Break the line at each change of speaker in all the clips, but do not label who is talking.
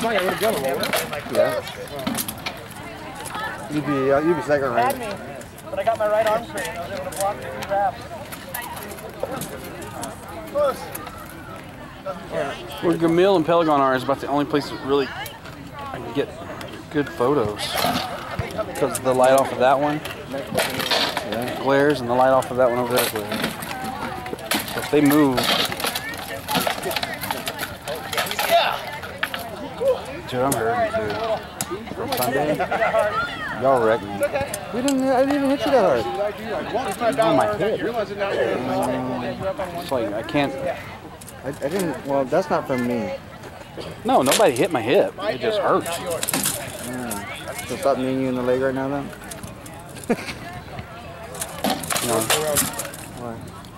song, I would have done it.
Yeah. You'd be second right.
Had me, but I got my right arm straight. I was able to block the 2 wraps.
Where Gamil and Pelagon are is about the only place that really I can get good photos. Because the light off of that one glares, and the light off of that one over there glares. So if they move, dude, I'm hurting too. For Sunday, y'all wrecked me.
I didn't even hit you that hard.
On my head. It's like I can't.
I didn't. Well, that's not from me.
No, nobody hit my hip. It just hurts.
So stop meeting you in the leg right now, then.
No.
Why?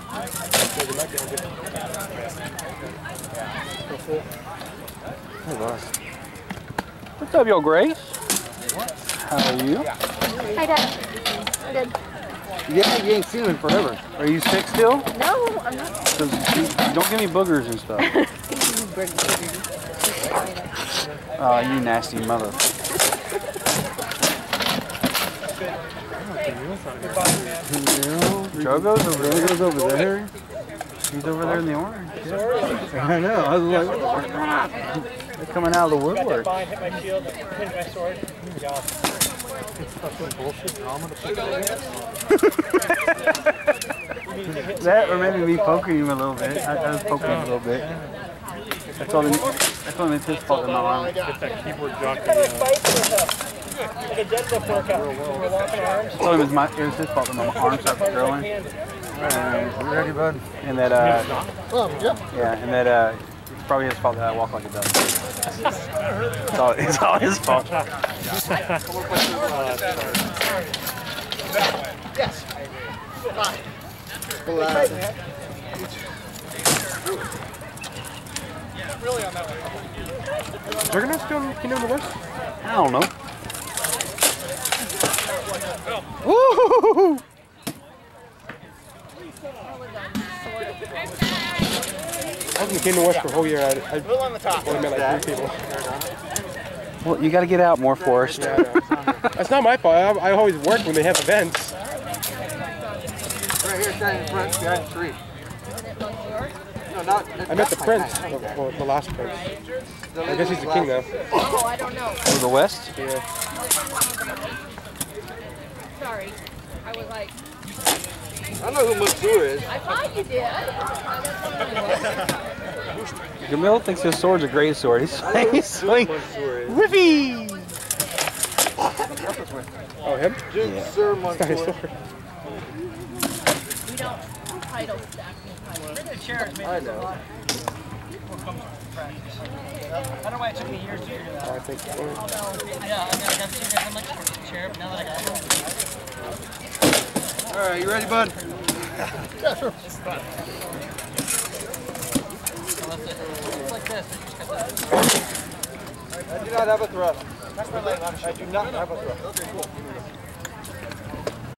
Hey, boss.
What's up, yo, Grace? How are you?
Hi, Dad. I'm good.
Yeah, you ain't seen him in forever.
Are you sick still?
No, I'm not.
Don't give me boogers and stuff. Oh, you nasty mother. Jogo's over there.
Jogo's over there.
He's over there in the orange. Yeah.
I know. I was like,
They're coming out of the woodwork.
Hit my shield, pinned my sword.
That reminded me poking him a little bit. I was poking him a little bit. I told him it's his fault in my arm.
Get that keyboard jockey.
Like a deadlift workout. We're locking arms.
I told him it was his fault that my arm started growing.
alright, you ready, bud?
And that, yeah, and that, it's probably his fault that I walk like a duck. It's all his fault.
Yes. Really on that one.
They're gonna still Kingdom of the West?
I don't know.
Woo!
I was in Kingdom of the West for a whole year. I
On the top.
only met like 3 people.
Well, you got to get out more, Forrest.
Yeah, I know. That's not my fault. I always work when they have events.
Right here, standing in front, behind the tree. No, not.
I met the prince, well, the last prince. I guess he's the king now.
Oh, I don't know.
To the west?
Yeah.
Sorry. I was like,
I know who Matsur is.
I thought you did.
Gamil thinks his sword's a great sword. He's swinging. Whippy!
Oh, him?
Yeah.
Sir
That's not his
Mansur.
sword.
We don't title stack.
I know.
I don't know why it took me years to figure that out.
I think so.
Yeah, I got to see that I'm like for the chair, but now that I got it.
Alright, you ready, bud?
Yeah, sure. It's fun. It's like this.
I do not have a thrust.
That's my leg.
I do not have a thrust.
Okay, cool.